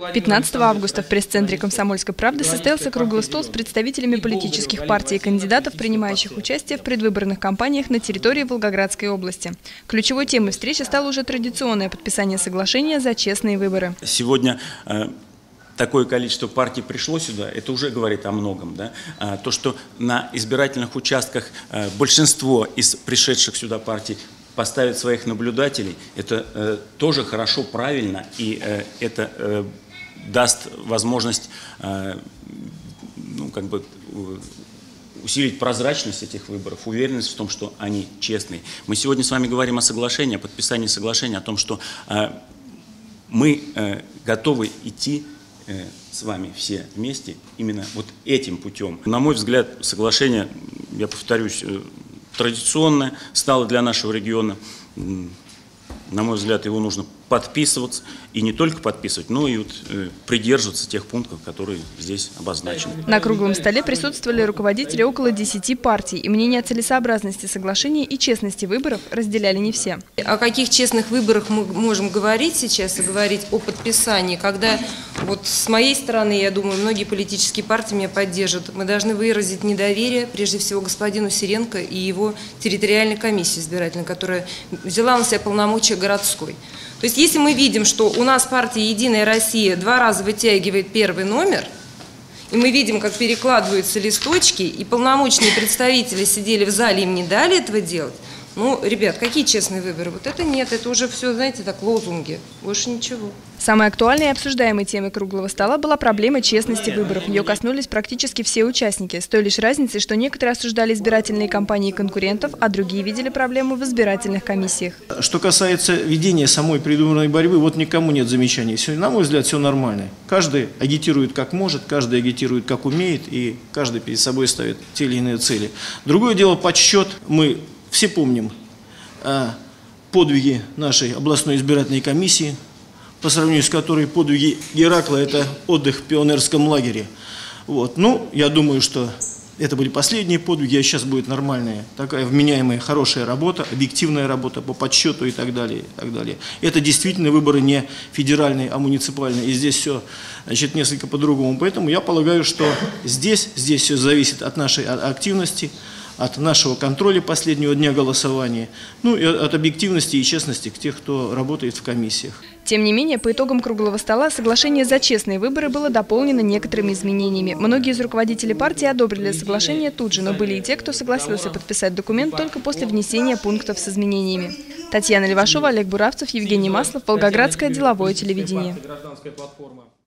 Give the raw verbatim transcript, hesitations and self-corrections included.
пятнадцатого августа в пресс-центре «Комсомольской правды» состоялся круглый стол с представителями политических партий и кандидатов, принимающих участие в предвыборных кампаниях на территории Волгоградской области. Ключевой темой встречи стало уже традиционное подписание соглашения за честные выборы. Сегодня э, такое количество партий пришло сюда, это уже говорит о многом. Да? А, то, что на избирательных участках э, большинство из пришедших сюда партий поставят своих наблюдателей, это э, тоже хорошо, правильно, и э, это э, даст возможность э, ну, как бы, усилить прозрачность этих выборов, уверенность в том, что они честные. Мы сегодня с вами говорим о соглашении, о подписании соглашения, о том, что э, мы э, готовы идти э, с вами все вместе именно вот этим путем. На мой взгляд, соглашение, я повторюсь, э, традиционное стало для нашего региона. На мой взгляд, его нужно подписываться, и не только подписывать, но и вот, э, придерживаться тех пунктов, которые здесь обозначены. На круглом столе присутствовали руководители около десяти партий, и мнение о целесообразности соглашения и честности выборов разделяли не все. О каких честных выборах мы можем говорить сейчас и говорить о подписании, когда вот с моей стороны, я думаю, многие политические партии меня поддержат. Мы должны выразить недоверие, прежде всего, господину Сиренко и его территориальной комиссии избирательной, которая взяла на себя полномочия городской. То есть, если мы видим, что у нас партия «Единая Россия» два раза вытягивает первый номер, и мы видим, как перекладываются листочки, и полномочные представители сидели в зале, им не дали этого делать, ну, ребят, какие честные выборы? Вот это нет, это уже все, знаете, так, лозунги, больше ничего. Самой актуальной и обсуждаемой темой круглого стола была проблема честности выборов. Ее коснулись практически все участники, с той лишь разницей, что некоторые осуждали избирательные кампании конкурентов, а другие видели проблему в избирательных комиссиях. Что касается ведения самой предвыборной борьбы, вот никому нет замечаний. Все, на мой взгляд, все нормально. Каждый агитирует как может, каждый агитирует как умеет, и каждый перед собой ставит те или иные цели. Другое дело подсчет. Мы все помним подвиги нашей областной избирательной комиссии, по сравнению с которой подвиги Геракла – это отдых в пионерском лагере. Вот. Ну, я думаю, что это были последние подвиги, а сейчас будет нормальная, такая вменяемая, хорошая работа, объективная работа по подсчету и так далее. И так далее. Это действительно выборы не федеральные, а муниципальные, и здесь все, значит, несколько по-другому. Поэтому я полагаю, что здесь, здесь все зависит от нашей активности, от нашего контроля последнего дня голосования, ну и от объективности и честности к тех, кто работает в комиссиях. Тем не менее, по итогам круглого стола соглашение за честные выборы было дополнено некоторыми изменениями. Многие из руководителей партии одобрили соглашение тут же, но были и те, кто согласился подписать документ только после внесения пунктов с изменениями. Татьяна Левашова, Олег Буравцев, Евгений Маслов, Волгоградское деловое телевидение.